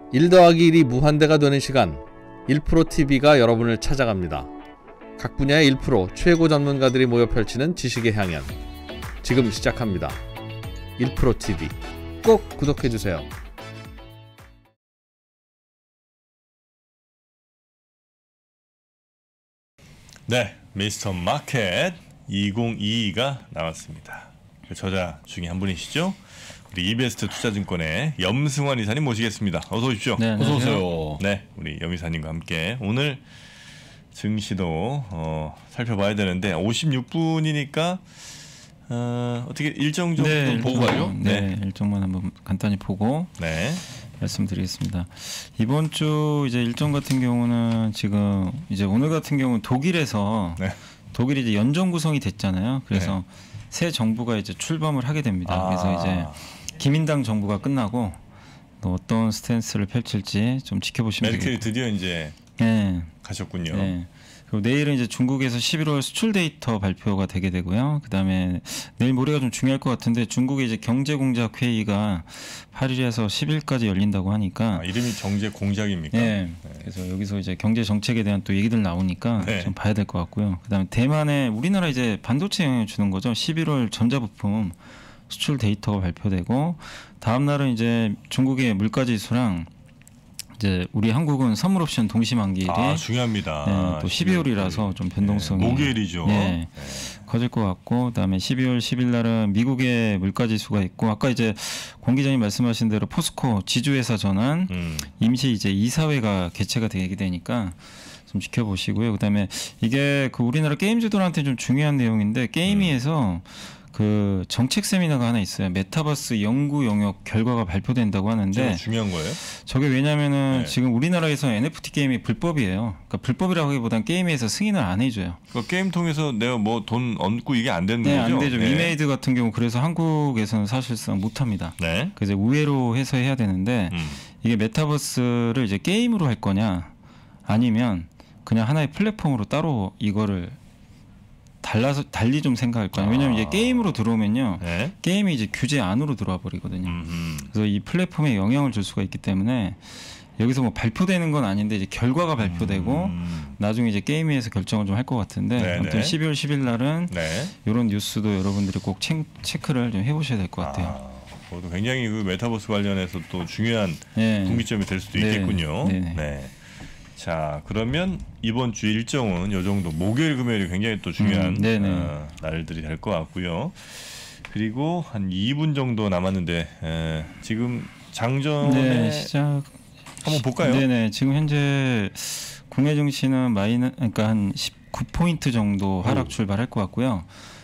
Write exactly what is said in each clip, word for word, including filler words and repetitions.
일 더하기 일이 무한대가 되는 시간, 일 프로티비가 여러분을 찾아갑니다. 각 분야의 일 퍼센트 최고 전문가들이 모여 펼치는 지식의 향연, 지금 시작합니다. 일 프로티비 꼭 구독해주세요. 네, 미스터 마켓 이천이십이가 나왔습니다. 그 저자 중에 한 분이시죠? 우리 이베스트 투자증권의 염승환 이사님 모시겠습니다. 어서 오십시오. 네, 어서 오세요. 네, 우리 염 이사님과 함께 오늘 증시도 어, 살펴봐야 되는데 오십육 분이니까 어, 어떻게 일정 정도 네, 보고 가죠? 네, 네, 일정만 한번 간단히 보고 네. 말씀드리겠습니다. 이번 주 이제 일정 같은 경우는 지금 이제 오늘 같은 경우는 독일에서 네. 독일이 이제 연정 구성이 됐잖아요. 그래서 네. 새 정부가 이제 출범을 하게 됩니다. 아. 그래서 이제 기민당 정부가 끝나고 또 어떤 스탠스를 펼칠지 좀 지켜보시면 메르켈이 되겠고. 드디어 이제 네. 가셨군요. 네. 그리고 내일은 이제 중국에서 십일월 수출 데이터 발표가 되게 되고요. 그다음에 내일 모레가 좀 중요할 것 같은데 중국의 이제 경제공작 회의가 팔 일에서 십 일까지 열린다고 하니까 아, 이름이 경제공작입니까? 네. 네. 그래서 여기서 이제 경제 정책에 대한 또 얘기들 나오니까 네. 좀 봐야 될 것 같고요. 그다음에 대만에 우리나라 이제 반도체 영향을 주는 거죠. 십일월 전자부품 수출 데이터가 발표되고 다음 날은 이제 중국의 물가지수랑 이제 우리 한국은 선물 옵션 동시만기일이 아, 중요합니다. 네, 또 십이월이라서 좀 변동성이 네, 목요일이죠. 네, 네. 커질 것 같고 그다음에 십이월 십일 날은 미국의 물가지수가 있고 아까 이제 공 기자님 말씀하신 대로 포스코 지주회사 전환 음. 임시 이제 이사회가 개최가 되게 되니까 좀 지켜보시고요. 그다음에 이게 그 우리나라 게임주들한테 좀 중요한 내용인데 게임위에서 음. 그 정책 세미나가 하나 있어요. 메타버스 연구 영역 결과가 발표된다고 하는데 중요한 거예요? 저게 왜냐면은 네. 지금 우리나라에서 엔에프티 게임이 불법이에요. 그러니까 불법이라고 하기보단 게임에서 승인을 안 해줘요. 그러니까 게임 통해서 내가 뭐 돈 얹고 이게 안 되는 네, 거죠? 안 되죠. 이메이드 같은 경우 그래서 한국에서는 사실상 못합니다. 네. 그래서 우회로 해서 해야 되는데 음. 이게 메타버스를 이제 게임으로 할 거냐 아니면 그냥 하나의 플랫폼으로 따로 이거를 달라서 달리 좀 생각할 거예요. 왜냐하면 이게 게임으로 들어오면요, 네. 게임이 이제 규제 안으로 들어와 버리거든요. 음흠. 그래서 이 플랫폼에 영향을 줄 수가 있기 때문에 여기서 뭐 발표되는 건 아닌데 이제 결과가 발표되고 음. 나중에 이제 게임위에서 결정을 좀 할 것 같은데 네네. 아무튼 십이월 십일 날은 네. 이런 뉴스도 여러분들이 꼭 체, 체크를 좀 해보셔야 될 것 같아요. 아, 그것도 굉장히 그 메타버스 관련해서 또 중요한 네. 분기점이 될 수도 네. 있겠군요. 네네. 네. 자, 그러면 이번 주 일정은 요 정도 목요일 금요일이 굉장히 또 중요한 음, 어, 날들이 될 것 같고요. 그리고 한 이 분 정도 남았는데 에, 지금 장전에 네, 시작 한번 볼까요? 네네. 지금 현재 국내 증시는 마이너 그러니까 한 십구 포인트 정도 하락 출발할 것 같고요.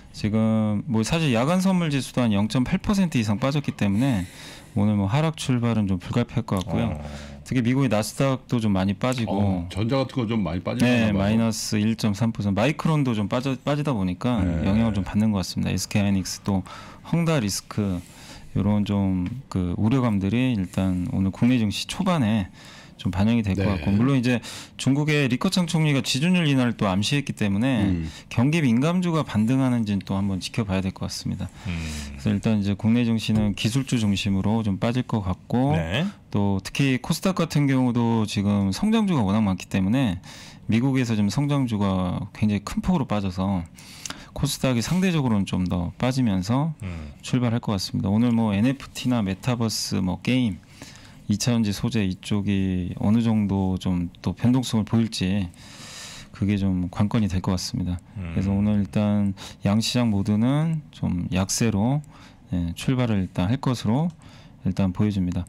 지금 뭐 사실 야간 선물 지수도 한 영 점 팔 퍼센트 이상 빠졌기 때문에 오늘 뭐 하락 출발은 좀 불가피할 것 같고요. 어. 특히 미국의 나스닥도 좀 많이 빠지고 어, 전자 같은 거 좀 많이 빠지나 네, 봐요. 마이너스 일 점 삼 퍼센트 마이크론도 좀 빠져, 빠지다 보니까 네. 영향을 좀 받는 것 같습니다. 에스케이하이닉스 또 헝다 리스크 이런 좀 그 우려감들이 일단 오늘 국내 증시 초반에 좀 반영이 될 것 네. 같고 물론 이제 중국의 리커창 총리가 지준율 인하를 또 암시했기 때문에 음. 경기 민감주가 반등하는지는 또 한번 지켜봐야 될 것 같습니다. 음. 그래서 일단 이제 국내 증시는 기술주 중심으로 좀 빠질 것 같고 네. 또 특히 코스닥 같은 경우도 지금 성장주가 워낙 많기 때문에 미국에서 좀 성장주가 굉장히 큰 폭으로 빠져서 코스닥이 상대적으로는 좀 더 빠지면서 음. 출발할 것 같습니다. 오늘 뭐 엔에프티나 메타버스, 뭐 게임, 이차전지 소재 이쪽이 어느 정도 좀 또 변동성을 보일지 그게 좀 관건이 될 것 같습니다. 음. 그래서 오늘 일단 양시장 모두는 좀 약세로 예, 출발을 일단 할 것으로 일단 보여집니다.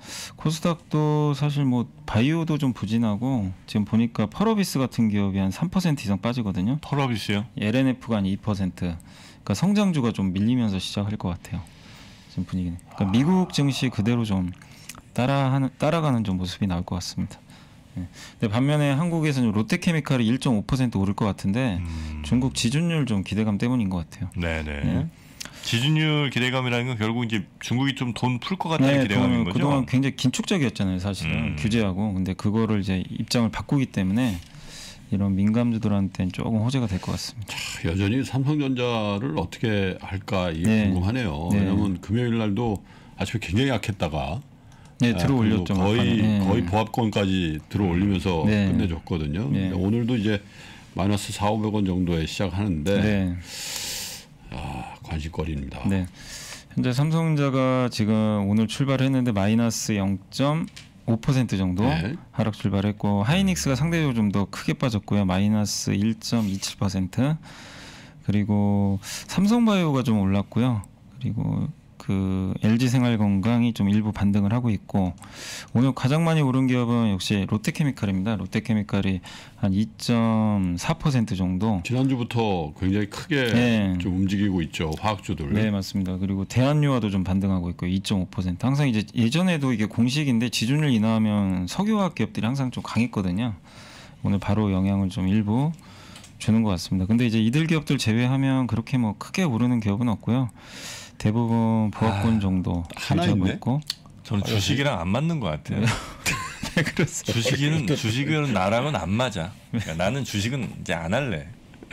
코스닥도 사실 뭐 바이오도 좀 부진하고 지금 보니까 펄어비스 같은 기업이 한 삼 퍼센트 이상 빠지거든요. 펄어비스요? 엘엔에프가 한 이 퍼센트. 그러니까 성장주가 좀 밀리면서 시작할 것 같아요. 지금 분위기는. 그러니까 미국 증시 그대로 좀 따라하는 따라가는 좀 모습이 나올 것 같습니다. 네. 근데 반면에 한국에서는 롯데케미칼이 일 점 오 퍼센트 오를 것 같은데 음. 중국 지준율 좀 기대감 때문인 것 같아요. 네네. 네. 지준율 기대감이라는 건 결국 이제 중국이 좀 돈 풀 것 같다는 네, 기대감인 그, 거죠. 그동안 굉장히 긴축적이었잖아요, 사실은 음. 규제하고. 근데 그거를 이제 입장을 바꾸기 때문에 이런 민감주들한테는 조금 호재가 될 것 같습니다. 여전히 삼성전자를 어떻게 할까 이게 네. 궁금하네요. 네. 왜냐하면 금요일 날도 아침에 굉장히 약했다가 네, 들어올렸죠. 거의 네. 거의 보합권까지 들어올리면서 네. 끝내줬거든요. 네. 오늘도 이제 마이너스 사오백 원 정도에 시작하는데 네. 아, 관심거리입니다. 네. 현재 삼성전자가 지금 오늘 출발했는데 마이너스 영 점 오 퍼센트 정도 네. 하락 출발했고 하이닉스가 상대적으로 좀 더 크게 빠졌고요. 마이너스 일 점 이칠 퍼센트. 그리고 삼성바이오가 좀 올랐고요. 그리고 그 엘지생활건강이 좀 일부 반등을 하고 있고 오늘 가장 많이 오른 기업은 역시 롯데케미칼입니다. 롯데케미칼이 한 이 점 사 퍼센트 정도. 지난주부터 굉장히 크게 네. 좀 움직이고 있죠. 화학주들. 네, 맞습니다. 그리고 대한유화도 좀 반등하고 있고 이 점 오 퍼센트. 항상 이제 예전에도 이게 공식인데 지준율 인하하면 석유화학 기업들이 항상 좀 강했거든요. 오늘 바로 영향을 좀 일부 주는 것 같습니다. 근데 이제 이들 기업들 제외하면 그렇게 뭐 크게 오르는 기업은 없고요. 대부분 보합권 아, 정도 하나 유지하고 있네? 있고. 저는 주식이랑 안 맞는 것 같아요. 네, 그렇습니다. 주식은 주식은 나랑은 안 맞아. 그러니까 나는 주식은 이제 안 할래.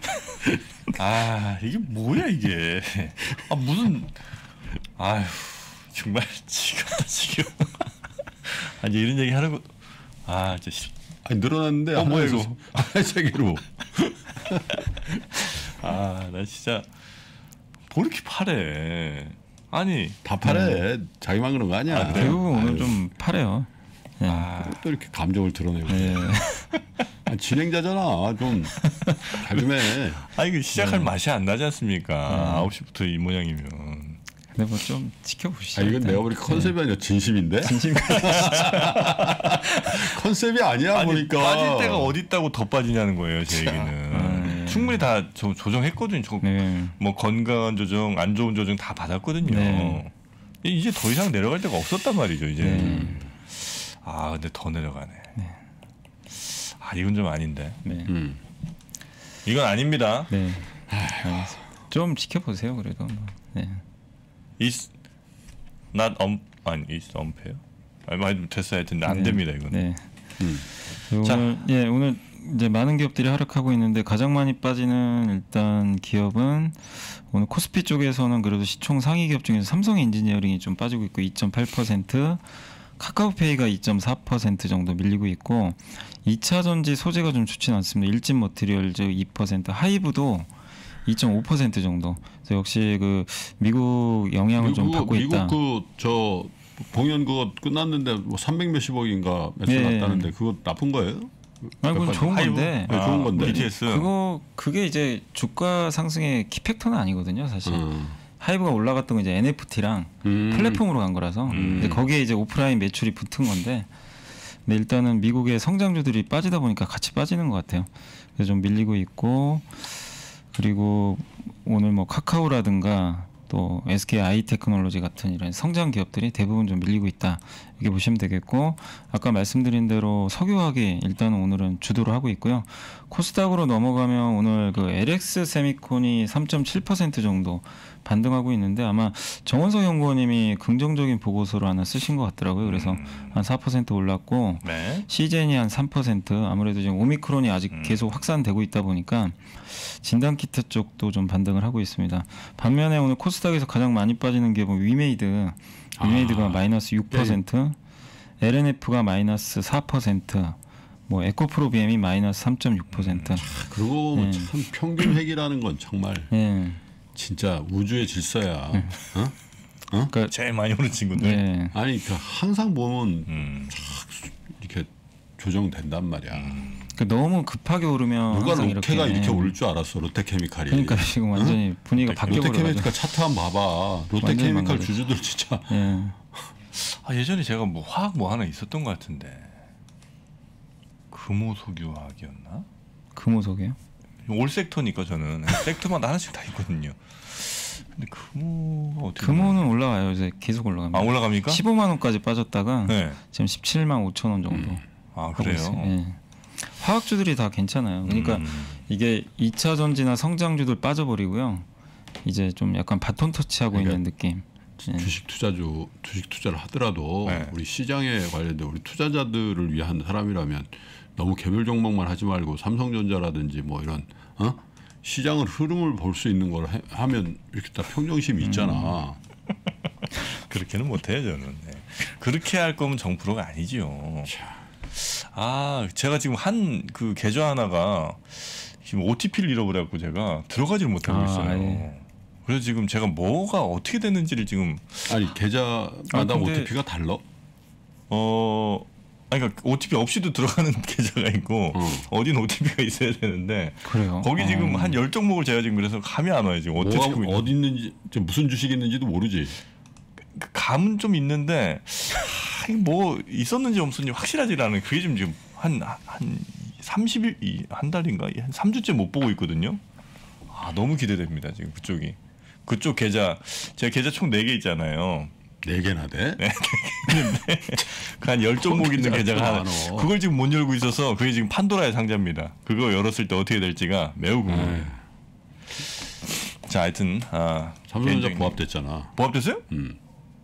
아 이게 뭐야 이게? 아 무슨 아휴 정말 지겹다 지겨. 아 이제 이런 얘기 하는 거. 아 진짜 씨. 아니 늘어났는데 어, 뭐야, 하나에서 이거? 하나 세 개로. 아 나 진짜 뭐 이렇게 파래? 아니 다 팔해. 자기만 그런 거 아니야. 아, 그래요? 대부분 오늘 아유, 좀 파래요. 네. 아, 또 이렇게 감정을 드러내고. 네. 아, 진행자잖아. 좀 잘 좀 해. 아 이거 시작할 맛이 안 나지 않습니까? 아홉 시부터 이 모양이면. 근데 뭐 좀 지켜보시죠. 아, 이건 일단. 내가 보니까 컨셉이 아니라 진심인데? 진심. 컨셉이 아니야 아니 보니까. 빠질 때가 어디 있다고 더 빠지냐는 거예요 제 얘기는. 아, 예. 충분히 다 조, 조정했거든요. 저, 네. 뭐 건강한 조정, 안 좋은 조정 다 받았거든요. 네. 이제 더 이상 내려갈 데가 없었단 말이죠. 이제. 네. 아 근데 더 내려가네. 아 이건 좀 아닌데. 네. 음. 이건 아닙니다. 네. 알겠습니다. 좀 지켜보세요 그래도. 네. Is not um 아니 is unfair. 아니 말 됐어요. 하여튼 안 네. 됩니다 이건. 네. 음. 자. 오늘 예 오늘 이제 많은 기업들이 하락하고 있는데 가장 많이 빠지는 일단 기업은 오늘 코스피 쪽에서는 그래도 시총 상위 기업 중에서 삼성 엔지니어링이 좀 빠지고 있고 이 점 팔 퍼센트, 카카오페이가 이 점 사 퍼센트 정도 밀리고 있고 이 차 전지 소재가 좀 좋지는 않습니다. 일진 머티리얼즈 이 퍼센트, 하이브도 이 점 오 퍼센트 정도. 그래서 역시 그 미국 영향을 좀 받고 미국 있다. 그 저 공연 그거 끝났는데 뭐 삼백 몇십억인가 매출 네. 났다는데 그거 나쁜 거예요? 아니 그건 좋은 하이브? 건데. 네, 좋은 건데. 비티에스. 그거 그게 이제 주가 상승의 키팩터는 아니거든요, 사실. 음. 하이브가 올라갔던 건 이제 엔에프티랑 음. 플랫폼으로 간 거라서 음. 이제 거기에 이제 오프라인 매출이 붙은 건데, 근데 일단은 미국의 성장주들이 빠지다 보니까 같이 빠지는 것 같아요. 그래서 좀 밀리고 있고, 그리고 오늘 뭐 카카오라든가 또 에스케이 아이테크놀로지 같은 이런 성장 기업들이 대부분 좀 밀리고 있다 이렇게 보시면 되겠고, 아까 말씀드린 대로 석유화학이 일단은 오늘은 주도를 하고 있고요. 코스닥으로 넘어가면 오늘 그 엘엑스 세미콘이 삼 점 칠 퍼센트 정도 반등하고 있는데, 아마 정원석 연구원님이 긍정적인 보고서를 하나 쓰신 것 같더라고요. 그래서 한 사 퍼센트 올랐고, 네. 시젠이 한 삼 퍼센트, 아무래도 지금 오미크론이 아직 음. 계속 확산되고 있다 보니까 진단키트 쪽도 좀 반등을 하고 있습니다. 반면에 오늘 코스닥에서 가장 많이 빠지는 기업은 위메이드, 위메이드가 아. 마이너스 육 퍼센트, 엘엔에프가 마이너스 사 퍼센트, 뭐 에코프로비엠이 마이너스 삼 점 육 퍼센트. 그리고 네. 참 평균 회기라는 건 정말 예. 진짜 우주의 질서야. 네. 어? 그러니까 제일 많이 오른 친구들. 예. 아니 그 항상 보면 음. 이렇게 조정된단 말이야. 그 너무 급하게 오르면 누가 항상 롯데가 이렇게, 이렇게 예. 오를 줄 알았어. 롯데케미칼이. 그러니까 지금 완전히 분위기가 바뀌어 버려가지고. 롯데케미칼 차트 한번 봐봐. 완전히 롯데케미칼 망가졌어. 주주들 진짜 예. 아 예전에 제가 뭐 화학 뭐 하나 있었던 것 같은데 금호석유화학이었나? 금호석이요? 올 섹터니까 저는 섹터마다 하나씩 다 있거든요. 근데 금호가 어떻게? 금호는 올라가요. 이제 계속 올라갑니다. 아 올라갑니까? 십오만 원까지 빠졌다가 네. 지금 십칠만 오천 원 정도 아 하고 그래요. 있어요. 예. 화학주들이 다 괜찮아요. 그러니까 음. 이게 이 차 전지나 성장주들 빠져버리고요. 이제 좀 약간 바톤 터치하고 그러니까 있는 느낌. 예. 주식 투자주 주식 투자를 하더라도 네. 우리 시장에 관련된 우리 투자자들을 위한 사람이라면 너무 개별 종목만 하지 말고 삼성전자라든지 뭐 이런 어? 시장을 흐름을 볼 수 있는 걸 해, 하면 이렇게 다 평정심이 있잖아. 그렇게는 못해요 저는. 네. 그렇게 할 거면 정프로가 아니죠. 아 제가 지금 한 그 계좌 하나가 지금 오티피를 잃어버려갖고 제가 들어가지를 못하고 아, 있어요. 예. 그래서 지금 제가 뭐가 어떻게 됐는지를 지금 아니 계좌마다 아, 근데- 오티피가 달라? 어 아니 그러니까 오티피 없이도 들어가는 계좌가 있고 어. 어딘 오티피가 있어야 되는데 그래요. 거기 지금 어. 한 열 종목을 제가 지금 그래서 감이 안 와요 지금 어떻게 뭐가 되고 있는지. 어디 있는지 지금 무슨 주식이 있는지도 모르지. 그 감은 좀 있는데 하, 이게 뭐 있었는지 없었는지 확실하지 않은 그게 좀 지금 한한 삼십 일 이- 한 달인가 한 삼 주째 못 보고 있거든요. 아 너무 기대됩니다 지금 그쪽이 그쪽 계좌 제가 계좌 총 네 개 있잖아요. 네 개나 돼? 한 열 종목 있는 계좌가 하나. 많어. 그걸 지금 못 열고 있어서 그게 지금 판도라의 상자입니다. 그거 열었을 때 어떻게 될지가 매우 궁금해요. 에이, 자, 하여튼 아, 삼성전자 개인적인- 보합됐잖아. 보합됐어요? 음.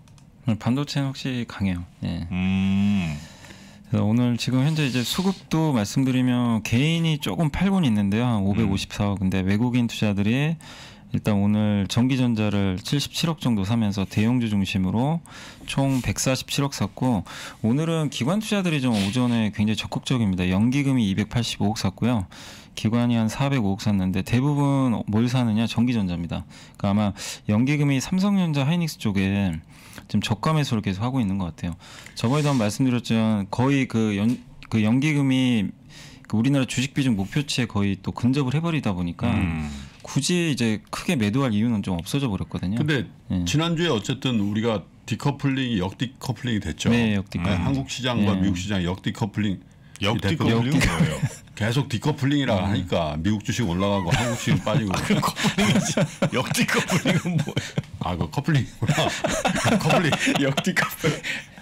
반도체는 확실히 강해요. 예. 음, 그래서 오늘 지금 현재 이제 수급도 말씀드리면 개인이 조금 팔고는 있는데요. 한 오백오십사억. 근데 외국인 투자들이 일단 오늘 전기전자를 칠십칠억 정도 사면서 대형주 중심으로 총 백사십칠억 샀고 오늘은 기관 투자들이 좀 오전에 굉장히 적극적입니다. 연기금이 이백팔십오억 샀고요. 기관이 한 사백오억 샀는데 대부분 뭘 사느냐 전기전자입니다. 그러니까 아마 연기금이 삼성전자 하이닉스 쪽에 지금 저가 매수를 계속 하고 있는 것 같아요. 저번에도 한번 말씀드렸지만 거의 그, 연, 그 연기금이 그 우리나라 주식 비중 목표치에 거의 또 근접을 해버리다 보니까 음. 굳이 이제 크게 매도할 이유는 좀 없어져 버렸거든요. 근데 예. 지난주에 어쨌든 우리가 디커플링이 역디커플링이 됐죠. 네, 역디커플링. 네, 한국 시장과 예. 미국 시장 역디커플링 역디커플링은 역디- 뭐예요? 계속 디커플링이라 음. 하니까 미국 주식 올라가고 한국 주식 빠지고. 커플링이지. 역디커플링은 뭐예요? 아, 그 커플링이구나. 커플링. 역디커플링.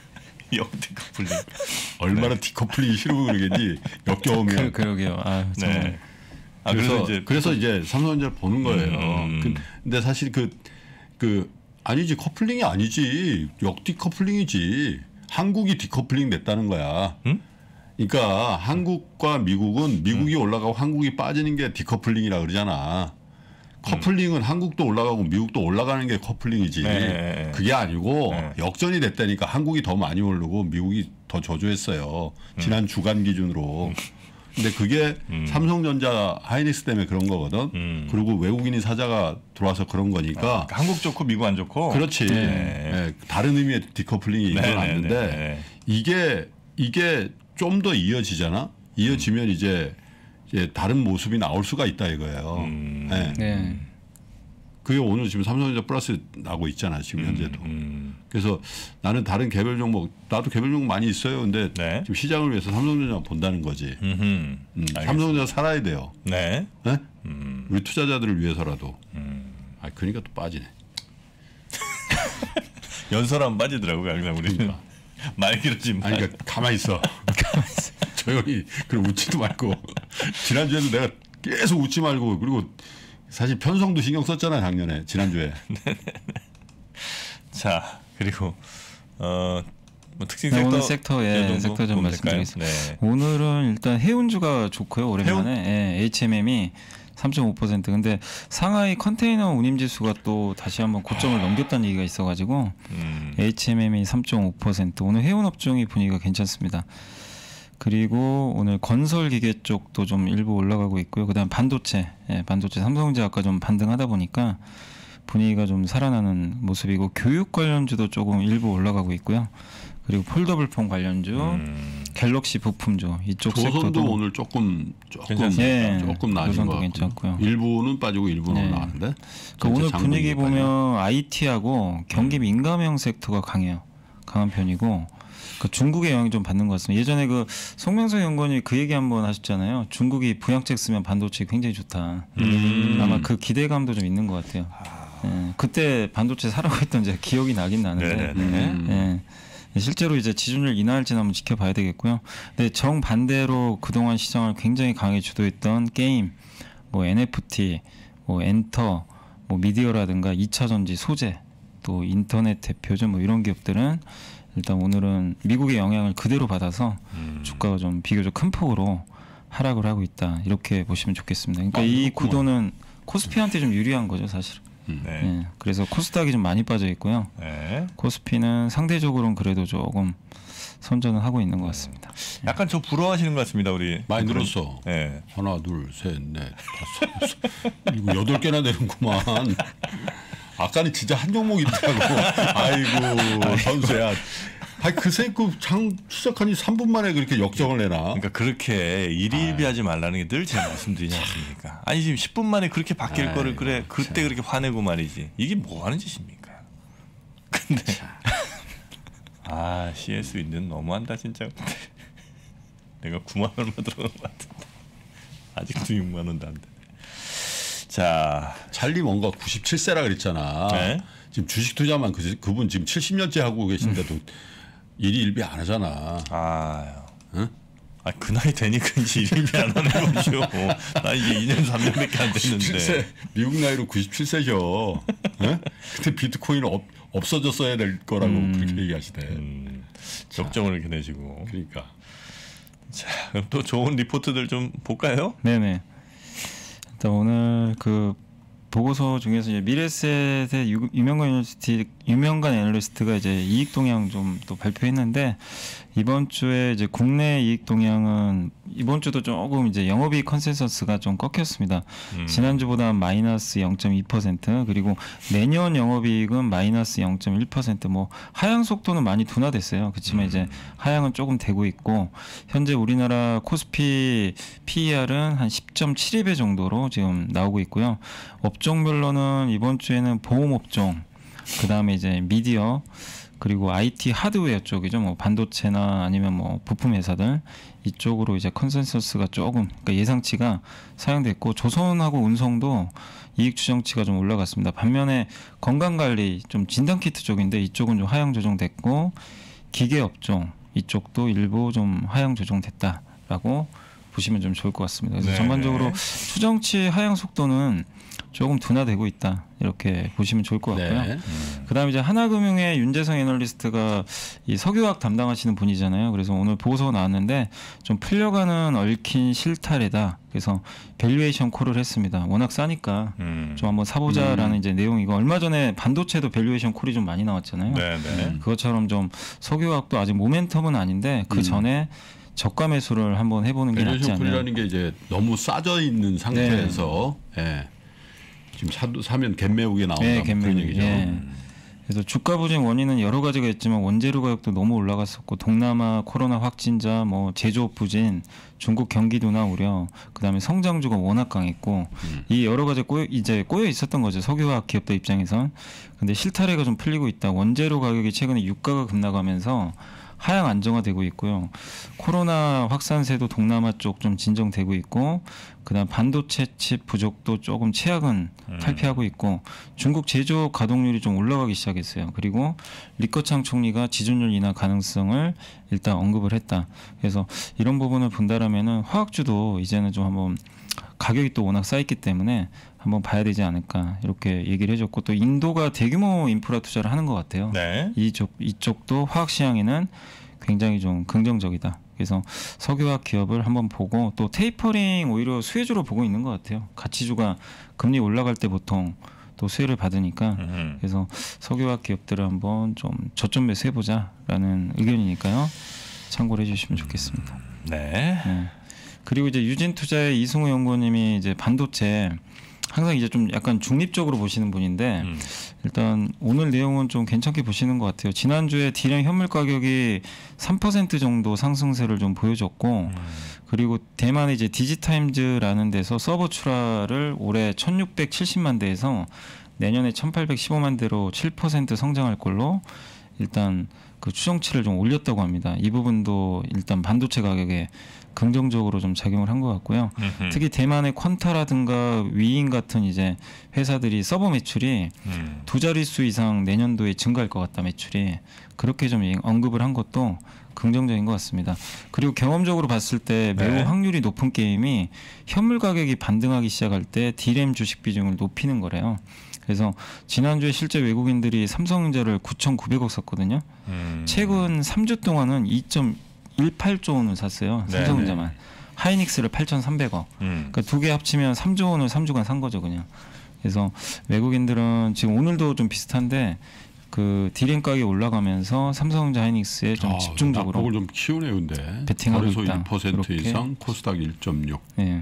역디커플링. 얼마나 디커플링이 싫고 그러겠니? 그, 역겨우면. 그러게요. 아, 정말. 네. 아 그래서 그래서 이제 그래서 이제 삼성전자를 보는 거예요. 음. 그- 근데 사실 그 그 아니지 커플링이 아니지 역디커플링이지. 한국이 디커플링 됐다는 거야. 음? 그러니까 한국과 미국은 미국이 음. 올라가고 한국이 빠지는 게 디커플링이라 그러잖아. 커플링은 한국도 올라가고 미국도 올라가는 게 커플링이지. 네. 그게 아니고 네. 역전이 됐다니까 한국이 더 많이 오르고 미국이 더 저조했어요. 지난 주간 기준으로. 근데 그게 음. 삼성전자 하이닉스 때문에 그런 거거든. 음. 그리고 외국인이 사자가 들어와서 그런 거니까. 한국 좋고 미국 안 좋고. 그렇지. 네. 예, 다른 의미의 디커플링이 네, 일어났는데 네, 네, 네. 이게 이게 좀 더 이어지잖아. 이어지면 이제, 이제 다른 모습이 나올 수가 있다 이거예요. 음. 예. 네. 그게 오늘 지금 삼성전자 플러스 나고 있잖아 지금 현재도. 음. 그래서 나는 다른 개별 종목 나도 개별 종목 많이 있어요. 근데 네. 지금 시장을 위해서 삼성전자 본다는 거지. 음흠. 음, 알겠습니다. 삼성전자 살아야 돼요. 네. 네? 음. 우리 투자자들을 위해서라도. 음. 아 그러니까 또 빠지네. 연설하면 빠지더라고요. 항상 우리는 그러니까. 말 길어진 말. 아니 그러니까 가만히 있어. 조용히 그럼 웃지도 말고. 지난주에도 내가 계속 웃지 말고 그리고 사실 편성도 신경 썼잖아 작년에 지난주에. 자 그리고 어, 뭐 특징 네, 섹터 오늘 섹터, 예, 정도 섹터 좀 보면 될까요? 말씀드리겠습니다. 네. 오늘은 일단 해운주가 좋고요. 오랜만에 예, 에이치엠엠이 삼 점 오 퍼센트. 근데 상하이 컨테이너 운임 지수가 또 다시 한번 고점을 넘겼다는 얘기가 있어가지고 음. 에이치엠엠이 삼 점 오 퍼센트. 오늘 해운 업종이 분위기가 괜찮습니다. 그리고 오늘 건설 기계 쪽도 좀 일부 올라가고 있고요. 그다음 반도체, 예, 반도체 삼성전자 아까 좀 반등하다 보니까 분위기가 좀 살아나는 모습이고 교육 관련주도 조금 일부 올라가고 있고요. 그리고 폴더블폰 관련주, 음. 갤럭시 부품주 이쪽 조선도 섹터도 오늘 조금 조금 괜찮습니다. 예, 조금 낮은 조선도 것 같고 괜찮고요. 일부는 빠지고 일부는 네. 올라가는데 그 오늘 분위기 보면 아이티하고 경기 민감형 섹터가 강해요. 강한 편이고 그 중국의 영향이 좀 받는 것 같습니다. 예전에 그 송명석 연구원이 그 얘기 한번 하셨잖아요. 중국이 부양책 쓰면 반도체 굉장히 좋다. 음. 아마 그 기대감도 좀 있는 것 같아요. 예, 그때 반도체 사라고 했던 제가 기억이 나긴 나는데 네네네. 음. 예, 실제로 이제 지준율 인하할지는 한번 지켜봐야 되겠고요. 근데 정반대로 그동안 시장을 굉장히 강하게 주도했던 게임, 뭐 엔에프티, 뭐 엔터, 뭐 미디어라든가 이차 전지, 소재, 또 인터넷 대표주 뭐 이런 기업들은 일단 오늘은 미국의 영향을 그대로 받아서 음. 주가가 좀 비교적 큰 폭으로 하락을 하고 있다. 이렇게 보시면 좋겠습니다. 그러니까 아, 이 그렇구나. 구도는 코스피한테 좀 유리한 거죠, 사실. 음. 네. 예, 그래서 코스닥이 좀 많이 빠져 있고요. 네. 코스피는 상대적으로는 그래도 조금 선전을 하고 있는 것 같습니다. 약간 저 부러워하시는 것 같습니다, 우리. 많이 그런- 늘었어. 네. 하나, 둘, 셋, 넷, 다섯, 여섯, 일곱, 여덟 개나 되는구만. 아까는 진짜 한 종목이더라고. 아이고 선수야. 아 그새 그장 시작하니 삼 분 만에 그렇게 역정을 내나. 그러니까 그렇게 일희일비하지 말라는 게 늘 제가 말씀드리지 않습니까? 아니 지금 십 분 만에 그렇게 바뀔 아이고, 거를 그래 그때 그렇게 화내고 말이지. 이게 뭐 하는 짓입니까? 근데 아 씨에스 윈드는 너무한다 진짜. 내가 구만 얼마 들어간 것 같은데 아직도 육만 원도 안 돼. 자, 찰리 뭔가 구십칠 세라 그랬잖아. 네. 지금 주식 투자만 그, 그분 지금 칠십 년째 하고 계신데도 일이 일비 안 하잖아. 아, 응? 아, 그 나이 되니까 이제 일일비 안 하는 거죠. 나 이제 이 년 삼 년밖에 안 구십칠 됐는데. 세 미국 나이로 구십칠 세죠. 응? 그때 비트코인은 없, 없어졌어야 될 거라고 음. 그렇게 얘기하시대. 음, 역정을 이렇게 내시고. 그러니까. 자, 그럼 또 좋은 리포트들 좀 볼까요? 네네. 일단 오늘 그 보고서 중에서 이제 미래셋의 유- 유명관 유니버시티 유명관 애널리스트가 이제 이익 동향 좀 또 발표했는데 이번 주에 이제 국내 이익 동향은 이번 주도 조금 이제 영업이익 컨센서스가 좀 꺾였습니다. 음. 지난주보다 마이너스 영 점 이 퍼센트 그리고 내년 영업이익은 마이너스 영 점 일 퍼센트 뭐 하향 속도는 많이 둔화됐어요. 그렇지만 음. 이제 하향은 조금 되고 있고 현재 우리나라 코스피 피이알은 한 십 점 칠이 배 정도로 지금 나오고 있고요. 업종별로는 이번 주에는 보험 업종, 그 다음에 이제 미디어 그리고 아이티 하드웨어 쪽이죠. 뭐 반도체나 아니면 뭐 부품 회사들 이쪽으로 이제 컨센서스가 조금 그러니까 예상치가 사용됐고 조선하고 운송도 이익 추정치가 좀 올라갔습니다. 반면에 건강관리 좀 진단키트 쪽인데 이쪽은 좀 하향 조정됐고 기계 업종 이쪽도 일부 좀 하향 조정됐다라고 보시면 좀 좋을 것 같습니다. 그래서 네. 전반적으로 추정치 하향 속도는 조금 둔화되고 있다 이렇게 보시면 좋을 것 같고요. 네. 그다음에 이제 하나금융의 윤재성 애널리스트가 이 석유화학 담당하시는 분이잖아요. 그래서 오늘 보고서가 나왔는데 좀 풀려가는 얽힌 실타래다. 그래서 밸류에이션 콜을 했습니다. 워낙 싸니까 음. 좀 한번 사보자라는 음. 이제 내용이고 얼마 전에 반도체도 밸류에이션 콜이 좀 많이 나왔잖아요. 네, 네. 그것처럼 좀 석유화학도 아직 모멘텀은 아닌데 그 음. 전에 저가 매수를 한번 해보는 게 낫지 밸류에이션 않나. 콜이라는 게 이제 너무 싸져 있는 상태에서 예. 지금 사, 사면 갭 매우게 나온다 네, 뭐 그런 갭매우. 얘기죠. 예. 그래서 주가 부진 원인은 여러 가지가 있지만 원재료 가격도 너무 올라갔었고 동남아 코로나 확진자, 뭐 제조업 부진, 중국 경기 둔화 우려, 그다음에 성장주가 워낙 강했고 음. 이 여러 가지 꼬여, 이제 꼬여 있었던 거죠. 석유화학 기업들 입장에선. 근데 실타래가 좀 풀리고 있다. 원재료 가격이 최근에 유가가 급락하면서 하향 안정화되고 있고요. 코로나 확산세도 동남아 쪽 좀 진정되고 있고, 그다음 반도체 칩 부족도 조금 최악은 음. 탈피하고 있고, 중국 제조업 가동률이 좀 올라가기 시작했어요. 그리고 리커창 총리가 지준율 인하 가능성을 일단 언급을 했다. 그래서 이런 부분을 본다라면은 화학주도 이제는 좀 한번 가격이 또 워낙 쌓였기 때문에 한번 봐야 되지 않을까 이렇게 얘기를 해줬고, 또 인도가 대규모 인프라 투자를 하는 것 같아요. 네. 이쪽 이쪽도 화학 시장에는 굉장히 좀 긍정적이다. 그래서 석유화학 기업을 한번 보고, 또 테이퍼링 오히려 수혜주로 보고 있는 것 같아요. 가치주가 금리 올라갈 때 보통 또 수혜를 받으니까. 음흠. 그래서 석유화학 기업들을 한번 좀 저점 매수해보자라는 의견이니까요. 참고를 해주시면 좋겠습니다. 네. 네. 그리고 이제 유진투자의 이승우 연구원님이 이제 반도체 항상 이제 좀 약간 중립적으로 보시는 분인데 음. 일단 오늘 내용은 좀 괜찮게 보시는 것 같아요. 지난주에 디램 현물 가격이 삼 퍼센트 정도 상승세를 좀 보여줬고, 음. 그리고 대만의 이제 디지타임즈라는 데서 서버 출하를 올해 천육백칠십만 대에서 내년에 천팔백십오만 대로 칠 퍼센트 성장할 걸로 일단 그 추정치를 좀 올렸다고 합니다. 이 부분도 일단 반도체 가격에 긍정적으로 좀 작용을 한 것 같고요. 음흠. 특히 대만의 퀀타라든가 위인 같은 이제 회사들이 서버 매출이 음. 두 자릿수 이상 내년도에 증가할 것 같다, 매출이. 그렇게 좀 언급을 한 것도 긍정적인 것 같습니다. 그리고 경험적으로 봤을 때 매우 네. 확률이 높은 게임이 현물 가격이 반등하기 시작할 때 디램 주식 비중을 높이는 거래요. 그래서 지난주에 실제 외국인들이 삼성전자를 구천구백억 샀거든요. 음. 최근 삼 주 동안은 이 점 일팔조 원을 샀어요. 네네. 삼성전자만. 하이닉스를 팔천삼백억. 음. 그러니까 두 개 합치면 삼조 원을 삼 주간 산 거죠, 그냥. 그래서 외국인들은 지금 오늘도 좀 비슷한데 그 디램 가격이 올라가면서 삼성전자 하이닉스에 좀 아, 집중적으로 낙폭을 좀 키우네 근데. 베팅하고 거래소 있다. 일 퍼센트 그렇게. 이상, 코스닥 일 점 육. 예.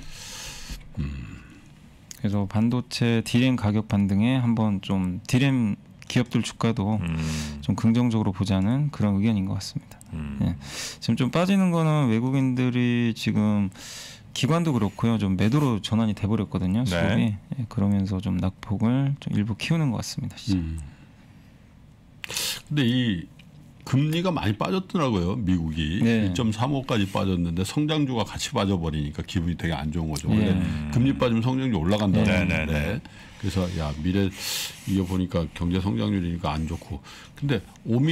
그래서 반도체 디램 가격 반등에 한번 좀 디램 기업들 주가도 음. 좀 긍정적으로 보자는 그런 의견인 것 같습니다. 음. 예. 지금 좀 빠지는 거는 외국인들이 지금 기관도 그렇고요. 좀 매도로 전환이 돼버렸거든요. 수급이. 네. 예, 그러면서 좀 낙폭을 좀 일부 키우는 것 같습니다. 시장. 음. 근데 이 금리가 많이 빠졌더라고요. 미국이 네. 일 점 삼오까지 빠졌는데 성장주가 같이 빠져버리니까 기분이 되게 안 좋은 거죠. 원래 네. 금리 빠지면 성장률 올라간다는 네, 건데 네, 네. 그래서 야 미래 이거 보니까 경제 성장률이니까 안 좋고 근데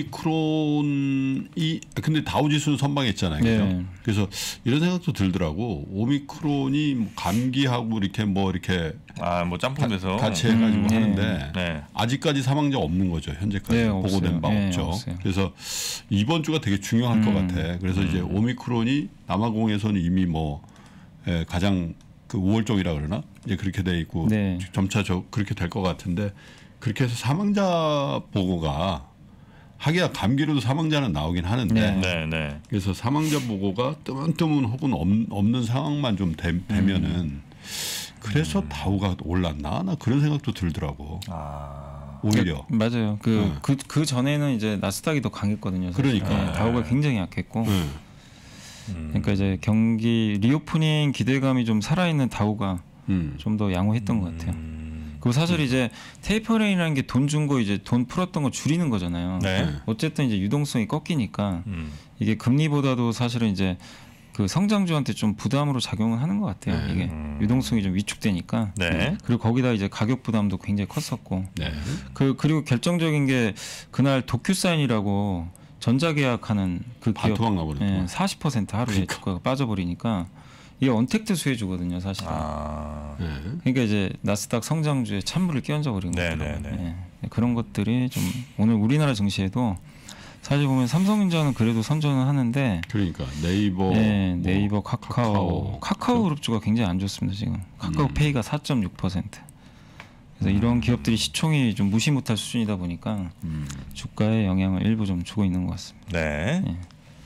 오미크론이 근데 다우지수는 선방했잖아요. 그죠? 네. 그래서 이런 생각도 들더라고. 오미크론이 뭐 감기하고 이렇게 뭐 이렇게 아, 뭐 짬뽕돼서 같이 해가지고 음, 네. 하는데 네. 아직까지 사망자 없는 거죠. 현재까지 네, 보고된 없어요. 바 네, 없죠. 없어요. 그래서 이번 주가 되게 중요할 것 음. 같아. 그래서 이제 오미크론이 남아공에서는 이미 뭐 예, 가장 그 우월종이라 그러나 이제 그렇게 돼 있고 네. 점차 저 그렇게 될 것 같은데 그렇게 해서 사망자 보고가 하기야 감기로도 사망자는 나오긴 하는데 네. 네, 네. 그래서 사망자 보고가 뜨문뜨문 혹은 없- 없는 상황만 좀 되, 되면은 그래서 다우가 올랐나 나 그런 생각도 들더라고. 아. 오히려 맞아요. 그 네. 그 그 전에는 이제 나스닥이 더 강했거든요. 사실. 그러니까. 예, 다우가 굉장히 약했고. 네. 음. 그러니까 이제 경기 리오프닝 기대감이 좀 살아있는 다우가 음. 좀 더 양호했던 것 같아요. 음. 그리고 사실 이제 테이퍼링이라는 게 돈 준 거 이제 돈 풀었던 거 줄이는 거잖아요. 네. 네. 어쨌든 이제 유동성이 꺾이니까 음. 이게 금리보다도 사실은 이제 그 성장주한테 좀 부담으로 작용을 하는 것 같아요. 네. 이게 음. 유동성이 좀 위축되니까. 네. 그리고 거기다 이제 가격 부담도 굉장히 컸었고. 네. 그 그리고 결정적인 게 그날 도큐사인이라고 전자계약하는 그 기업 반토막 나버렸고. 예, 사십 퍼센트 하루에 그러니까. 주가가 빠져버리니까 이게 언택트 수혜주거든요, 사실은. 아. 네. 그러니까 이제 나스닥 성장주에 찬물을 끼얹어 버린 네, 거더라고요. 네, 네. 예. 그런 것들이 좀 오늘 우리나라 증시에도 사실 보면 삼성전자는 그래도 선전을 하는데 그러니까 네이버, 네, 뭐 네이버, 카카오, 카카오, 카카오 그룹주가 굉장히 안 좋습니다 지금. 카카오 음. 페이가 사 점 육 퍼센트. 그래서 이런 기업들이 시총이 좀 무시 못할 수준이다 보니까 음. 주가에 영향을 일부 좀 주고 있는 것 같습니다. 네. 예.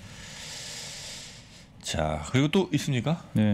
자, 그리고 또 있습니까? 네.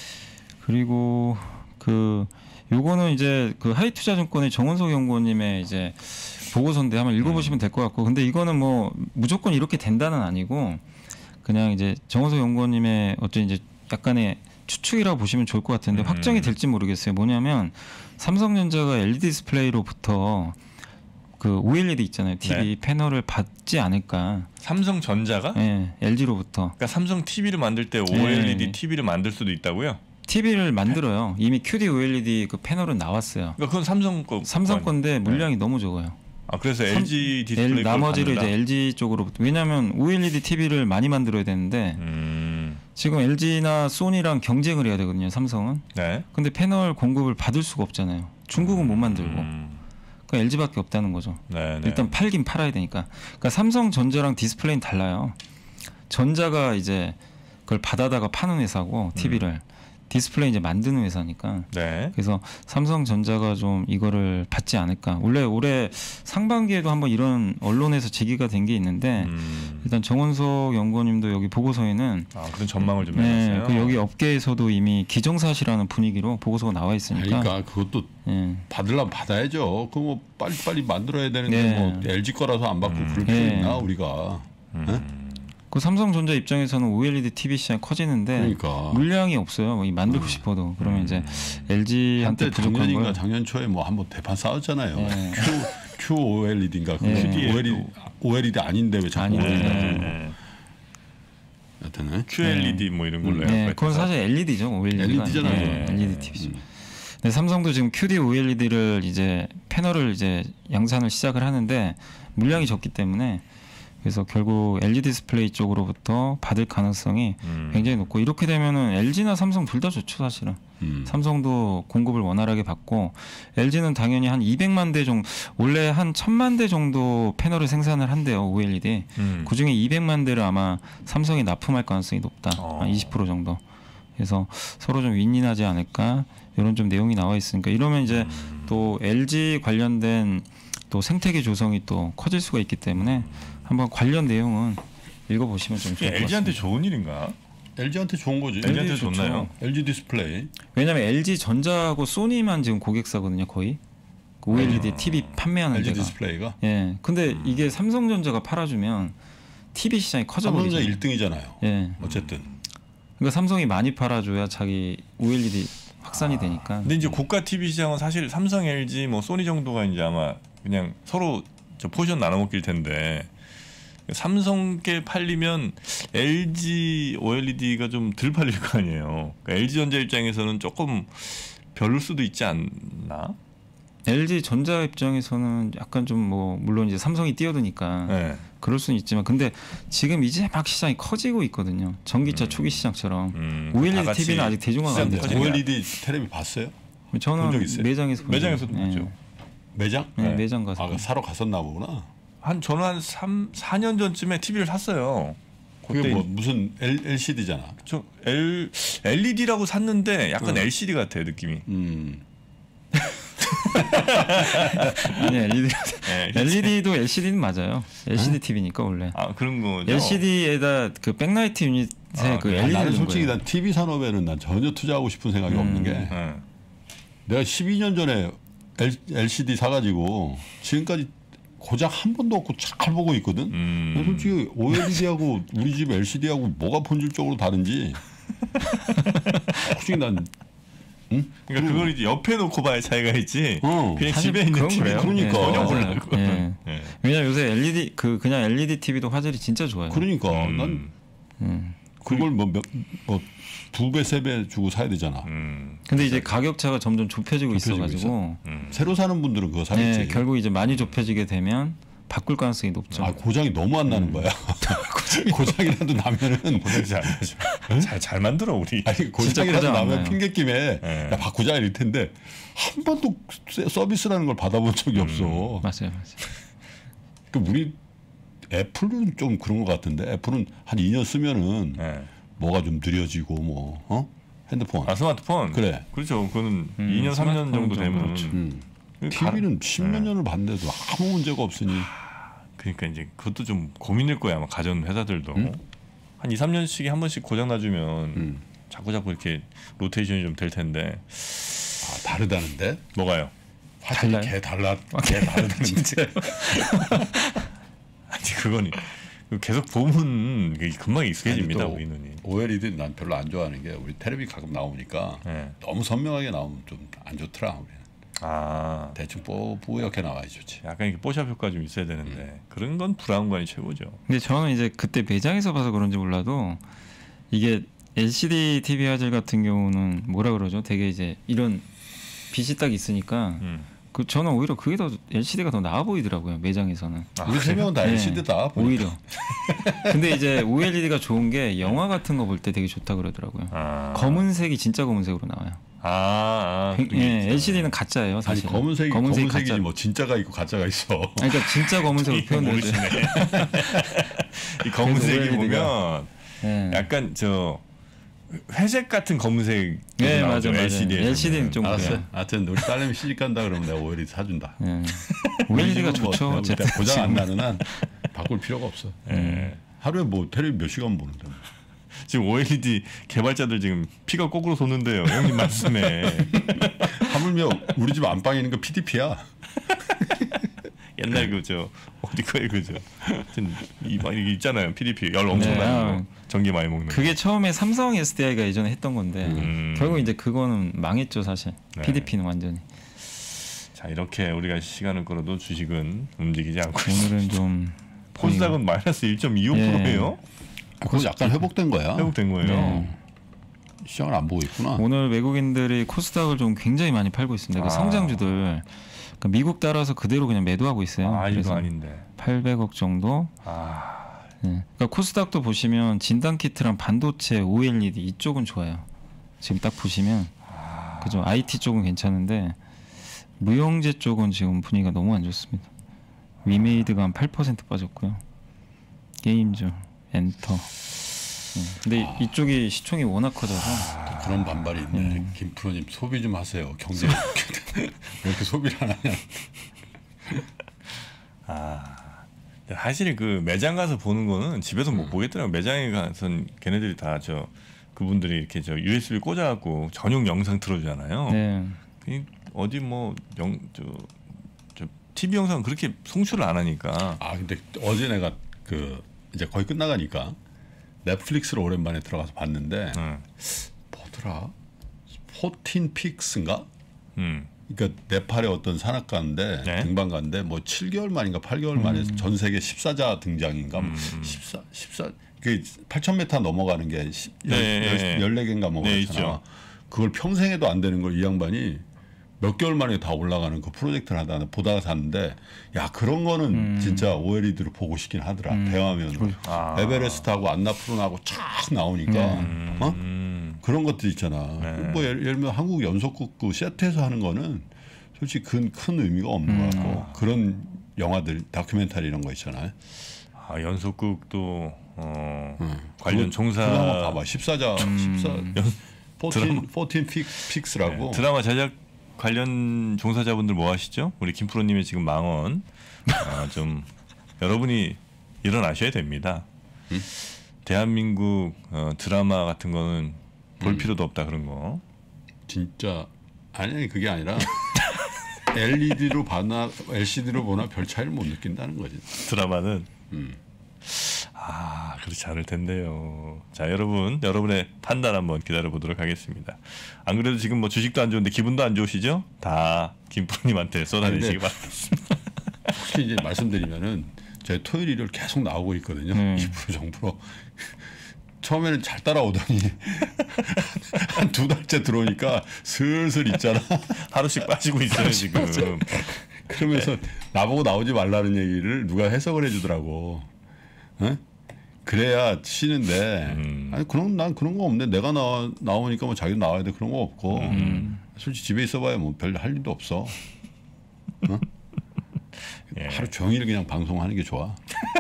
그리고 그 요거는 이제 그 하이투자증권의 정원석 연구원님의 이제 보고서인데 한번 읽어보시면 될 것 같고, 근데 이거는 뭐 무조건 이렇게 된다는 아니고 그냥 이제 정원석 연구원님의 어떤 이제 약간의 추측이라고 보시면 좋을 것 같은데 음. 확정이 될지 모르겠어요. 뭐냐면 삼성전자가 엘이디 디스플레이로부터 그 오엘이디 있잖아요. 티비 네. 패널을 받지 않을까. 삼성전자가? 예, 엘지로부터 그러니까 삼성 티비를 만들 때 오엘이디 네. 티비를 만들 수도 있다고요? 티비를 만들어요. 이미 큐디 오엘이디 그 패널은 나왔어요. 그러니까 그건 삼성 거. 삼성 건데 물량이 너무 적어요. 아, 그래서 삼- 엘지 디스플레이 엘, 걸 나머지를 받는다? 이제 엘지 쪽으로, 왜냐하면 오엘이디 티비를 많이 만들어야 되는데 음. 지금 엘지나 소니랑 경쟁을 해야 되거든요. 삼성은. 네. 근데 패널 공급을 받을 수가 없잖아요. 중국은 못 만들고. 음. 그러니까 엘지밖에 없다는 거죠. 네, 네. 일단 팔긴 팔아야 되니까. 그러니까 삼성전자랑 디스플레이는 달라요. 전자가 이제 그걸 받아다가 파는 회사고 티비를 디스플레이 이제 만드는 회사니까. 네. 그래서 삼성전자가 좀 이거를 받지 않을까. 원래 올해 상반기에도 한번 이런 언론에서 제기가 된 게 있는데 음. 일단 정원석 연구원님도 여기 보고서에는 아, 그런 전망을 좀 네, 해놨어요. 그 여기 업계에서도 이미 기정사실하는 분위기로 보고서가 나와 있으니까. 그러니까 그것도 예. 받으려면 받아야죠. 그 뭐 빨리 빨리 만들어야 되는데 네. 뭐 엘지 거라서 안 받고 그럴 필요 네. 있나 우리가? 음. 그 삼성전자 입장에서는 오엘이디 티비 시장이 커지는데 그러니까 물량이 없어요. 뭐 이 만들고 싶어도 그러면 이제 엘지한테 한때 부족한 작년인가 걸. 작년 초에 뭐 한번 대판 싸웠잖아요. 네. Q Q오엘이디인가 그 네. 오엘이디 오엘이디 아닌데 왜 자꾸 아닌데. 오엘이디 네, 하고. 네. 여튼은 큐엘이디 뭐 이런 걸로 네, 해갖고 그건 사실 엘이디죠. 오엘이디가. 엘이디잖아요. 네, 엘이디 티비죠. 네, 삼성도 지금 큐디 오엘이디를 이제 패널을 이제 양산을 시작을 하는데 물량이 적기 때문에 그래서 결국 엘지 디스플레이 쪽으로부터 받을 가능성이 음. 굉장히 높고, 이렇게 되면은 엘지나 삼성 둘 다 좋죠 사실은. 음. 삼성도 공급을 원활하게 받고 엘지는 당연히 한 이백만 대 정도, 원래 한 천만 대 정도 패널을 생산을 한대요 오엘이디. 음. 그중에 이백만 대를 아마 삼성이 납품할 가능성이 높다. 어. 한 이십 퍼센트 정도. 그래서 서로 좀 윈윈하지 않을까 이런 좀 내용이 나와 있으니까 이러면 이제 음. 또 엘지 관련된 또 생태계 조성이 또 커질 수가 있기 때문에 한번 관련 내용은 읽어보시면 좀 좋을 것 같습니다. 엘지한테 좋은 일인가? 엘지한테 좋은 거지. 엘지한테 좋죠. 좋나요? 엘지 디스플레이. 왜냐하면 엘지전자하고 소니만 지금 고객사거든요, 거의. 그 오엘이디 아. 티비 판매하는 엘지 데가. 디스플레이가. 예. 근데 음. 이게 삼성전자가 팔아주면 티비 시장이 커져버리죠. 삼성전자 일 등이잖아요. 예. 어쨌든. 그러니까 삼성이 많이 팔아줘야 자기 오엘이디 확산이 되니까. 근데 이제 고가 티비 시장은 사실 삼성, 엘지, 뭐 소니 정도가 이제 아마 그냥 서로 저 포지션 나눠 먹길 텐데 삼성께 팔리면 엘지 오엘이디가 좀 덜 팔릴 거 아니에요. 그러니까 엘지전자 입장에서는 조금 별일 수도 있지 않나? 엘지전자 입장에서는 약간 좀 뭐 물론 이제 삼성이 뛰어드니까 네. 그럴 수는 있지만 근데 지금 이제 막 시장이 커지고 있거든요. 전기차 음. 초기 시장처럼. 음, 다 오엘이디 같이 티비는 아직 대중화가 안 시장 됐죠. 커지는 거야. 오엘이디 텔레비 봤어요? 본 적 저는 있어요? 매장에서 본 매장에서도 적이- 봤죠. 매장? 네, 네. 매장 가서. 아, 그 사러 갔었나 보구나. 한 저는 한 삼, 사 년 전쯤에 티비를 샀어요. 그게 뭐 무슨 L, 엘시디잖아. 저 L, 엘이디라고 샀는데 약간 응. 엘시디 같아요 느낌이. 음. 아니 엘이디 네, 엘이디도 엘시디는 맞아요. 엘시디 티비니까 원래. 아 그런 거죠. 엘시디에다 그 백라이트 유닛에 아, 그 그래. 엘이디 나는 넣은 솔직히 거예요. 난 티비 산업에는 난 전혀 투자하고 싶은 생각이 음. 없는 게 네. 내가 십이 년 전에 L, 엘시디 사가지고 지금까지 고작 한 번도 없고 잘 보고 있거든. 음. 난 솔직히 오엘이디하고 우리 집 엘시디하고 뭐가 본질적으로 다른지 솔직히 난 응? 그러니까 그걸 이제 옆에 놓고 봐야 차이가 있지. 어. 그냥 사실 집에 있는 그건 티비 그래요. 그러니까. 전혀 맞아요. 몰라. 그거. 예. 예. 왜냐면 요새 엘이디 그 그냥 엘이디 티비도 화질이 진짜 좋아요. 그러니까 음. 난 음. 그걸 뭐뭐두 배 세 배 주고 사야 되잖아. 음. 근데 이제 가격 차가 점점 좁혀지고, 좁혀지고 있어가지고 음. 새로 사는 분들은 그거 사겠지. 네, 결국 이제 많이 좁혀지게 되면 바꿀 가능성이 높죠. 아 고장이 너무 안 나는 거야. 고장이라도 나면은 고장이 잘 안 나죠. 잘, 잘 만들어 우리. 아니 고장이라도 고장 안 나면 나요. 핑계 김에 네. 야 바꾸자 이럴 텐데 한 번도 세- 서비스라는 걸 받아본 적이 음. 없어. 맞아요, 맞아요. 그 우리 애플은 좀 그런 것 같은데 애플은 한 이 년 쓰면은 예. 뭐가 좀 느려지고 뭐 어? 핸드폰. 아 스마트폰. 그래. 그렇죠. 그거는 음, 이 년 삼 년 스마트폰은 정도 좀 되면. 그렇죠. 음. 그 티비는 십몇 네. 년을 봤는데도 아무 문제가 없으니. 그러니까 이제 그것도 좀 고민일 거야 아마 가전 회사들도 음? 한 이 삼 년씩에 한 번씩 고장 나주면 음. 자꾸 자꾸 이렇게 로테이션이 좀 될 텐데 아 다르다는데? 뭐가요? 화질이 달라요? 개 달라. 개 다르다는데. 아니 그거는 계속 보면 이게 금방 익숙해집니다 아니, 또 우리 눈이. 오엘이디 난 별로 안 좋아하는 게 우리 텔레비 가끔 나오니까 네. 너무 선명하게 나오면 좀 안 좋더라. 우리는. 아 대충 뽀 뿌옇게 나와야 좋지. 약간 이렇게 뽀샵 효과 좀 있어야 되는데 그런 건 브라운관이 최고죠. 근데 저는 이제 그때 매장에서 봐서 그런지 몰라도 이게 엘시디 티비 화질 같은 경우는 뭐라 그러죠? 되게 이제 이런 빛이 딱 있으니까 음. 그 저는 오히려 그게 더 엘시디가 더 나아 보이더라고요 매장에서는. 아, 우리 세 명은 다 네. 엘시디다. 보니까. 오히려. 근데 이제 오엘이디가 좋은 게 영화 같은 거 볼 때 되게 좋다 그러더라고요. 아. 검은색이 진짜 검은색으로 나와요. 아, 아 예, 그게 있죠. 엘시디는 가짜예요, 아니 사실. 검은색이 검은색이 검은색이지 가짜. 뭐 진짜가 있고 가짜가 있어. 아니, 그러니까 진짜 검은색으로 이거 표현되죠. 모르시네. 이 검은색이 그래서 보면 예. 약간 저 회색 같은 검은색. 네, 맞아, 맞아. 엘시디에서는. 엘시디는 좀 알았어. 그래요. 하여튼 우리 딸내미 시집 간다 그러면 내가 오엘이디 사준다. 예. 오엘이디가 우리 집은 뭐 좋죠. 그냥 어쨌든 고장 안 지금. 나는 한 바꿀 필요가 없어. 예. 하루에 뭐 텔레비 몇 시간 보는데. 지금 오엘이디 개발자들 지금 피가 거꾸로 솟는데요. 형님 말씀에 하물며 우리 집 안방에 있는 거 피디피야. 옛날 그저 어디 거에 그저 하여튼 이막 이게 있잖아요. 피디피 열 엄청 네, 나는 아. 거. 전기 많이 먹는. 거. 그게 처음에 삼성 에스디아이가 예전에 했던 건데 음. 결국 이제 그거는 망했죠, 사실. 네. 피디피는 완전히. 자 이렇게 우리가 시간을 끌어도 주식은 움직이지 않고 있습니다. 오늘은 좀 코스닥은 마이너스 일 점 이오 퍼센트예요. 그건 약간 회복된 거야. 회복된 거예요. 네. 시장을 안 보고 있구나. 오늘 외국인들이 코스닥을 좀 굉장히 많이 팔고 있습니다. 그 아. 성장주들 그러니까 미국 따라서 그대로 그냥 매도하고 있어요. 아 이거 그래서 아닌데. 팔백억 정도. 아 네. 그러니까 코스닥도 보시면 진단 키트랑 반도체, 오엘이디 이쪽은 좋아요. 지금 딱 보시면 그죠. 아이티 쪽은 괜찮은데 무용재 쪽은 지금 분위기가 너무 안 좋습니다. 위메이드가 한 팔 퍼센트 빠졌고요. 게임즈, 엔터. 네. 근데 이- 이쪽이 시총이 워낙 커져서 그런 반발이 있네. 음. 김프로님 소비 좀 하세요. 경제 왜 이렇게 소비를 안 하냐. 아 사실 그 매장 가서 보는 거는 집에서 못 음. 보겠더라고. 매장에 가선 걔네들이 다 저 그분들이 이렇게 저 유에스비 꽂아갖고 전용 영상 틀어주잖아요. 네. 그 어디 뭐영저 저 티비 영상 그렇게 송출을 안 하니까. 아 근데 어제 내가 그 이제 거의 끝나가니까 넷플릭스를 오랜만에 들어가서 봤는데 응. 뭐더라? 포틴 픽스인가? 음. 그러니까 네팔의 어떤 산악가인데 네. 등반가인데 뭐 칠 개월 만인가 팔 개월 만에 음. 전 세계 십사자 등장인가 음. 십사 십사 그 팔천 미터 넘어가는 게 네. 열네 개인가 뭐 네, 그렇잖아. 있죠. 그걸 평생에도 안 되는 걸 이 양반이 몇 개월 만에 다 올라가는 그 프로젝트를 하다 보다가 샀는데 야 그런 거는 음. 진짜 오엘이드로 보고 싶긴 하더라. 음. 대화면으로 아. 에베레스트하고 안나푸르나하고 쫙 나오니까 음. 어? 음. 그런 것들 있잖아. 네. 뭐 예를, 예를 들면 한국 연속극 그 세트에서 하는 거는 솔직히 큰, 큰 의미가 없는 음. 것 같고 그런 영화들 다큐멘터리 이런 거 있잖아요. 아 연속극도 어, 음. 관련 그거- 종사 그거 한번 봐봐. 십사자 십사 연- 포틴 포틴 픽 픽스라고. 네, 드라마 제작 관련 종사자분들 뭐 하시죠? 우리 김프로님의 지금 망언 아, 좀 여러분이 일어나셔야 됩니다. 음? 대한민국 어, 드라마 같은 거는 볼 음. 필요도 없다 그런 거. 진짜 아니 그게 아니라 엘이디로 봐나 엘시디로 보나 별 차이를 못 느낀다는 거지. 드라마는 음. 아 그렇지 않을 텐데요. 자 여러분 여러분의 판단 한번 기다려 보도록 하겠습니다. 안 그래도 지금 뭐 주식도 안 좋은데 기분도 안 좋으시죠? 다 김프로님한테 쏟아내시기 아니, 근데- 바랍니다. 혹시 이제 말씀드리면은 저희 토요일 일요일 계속 나오고 있거든요. 네. 이 프로 정프로. 처음에는 잘 따라오더니 한 두 달째 들어오니까 슬슬 있잖아. 하루씩 빠지고 있어요 지금. 그러면서 나보고 나오지 말라는 얘기를 누가 해석을 해주더라고. 어? 그래야 쉬는데 음. 아니 그런 난 그런 거 없네. 내가 나와 나오니까 뭐 자기도 나와야 돼 그런 거 없고 음. 솔직히 집에 있어봐야 뭐 별 할 일도 없어. 어? 예. 하루 종일 그냥 방송하는 게 좋아.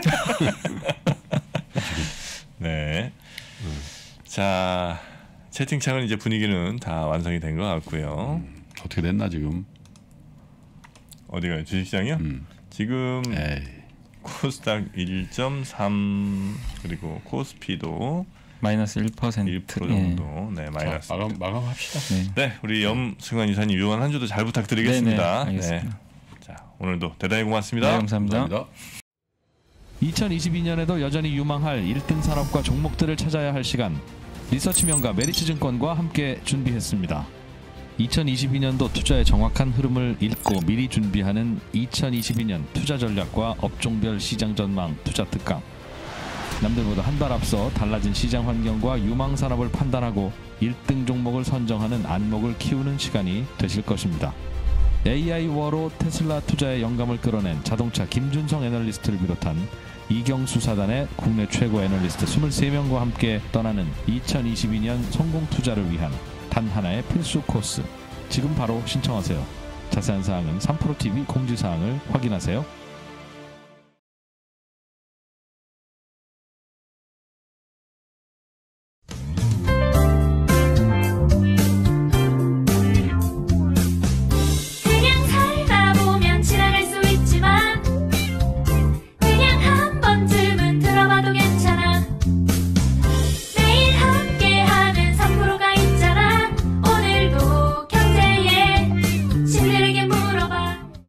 네. 자 채팅창은 이제 분위기는 다 완성이 된 것 같고요. 어떻게 됐나 지금? 어디가요? 주식시장이요? 음. 지금 에이. 코스닥 일 점 삼 그리고 코스피도 마이너스 일 퍼센트. 일 퍼센트 예. 정도 네 마이너스. 자, 마감 마감합시다. 네. 네 우리 염승환 이사님 유용한 한 주도 잘 부탁드리겠습니다. 네네, 알겠습니다. 자 오늘도 대단히 고맙습니다. 네, 감사합니다. 감사합니다. 이천이십이 년에도 여전히 유망할 일 등 산업과 종목들을 찾아야 할 시간, 리서치 명가 메리츠증권과 함께 준비했습니다. 이천이십이 년도 투자의 정확한 흐름을 읽고 미리 준비하는 이천이십이 년 투자 전략과 업종별 시장 전망 투자 특강. 남들보다 한 발 앞서 달라진 시장 환경과 유망 산업을 판단하고 일 등 종목을 선정하는 안목을 키우는 시간이 되실 것입니다. 에이아이 워로 테슬라 투자에 영감을 끌어낸 자동차 김준성 애널리스트를 비롯한 이경수 사단의 국내 최고 애널리스트 이십삼 명과 함께 떠나는 이천이십이 년 성공 투자를 위한 단 하나의 필수 코스. 지금 바로 신청하세요. 자세한 사항은 삼프로티비 공지사항을 확인하세요.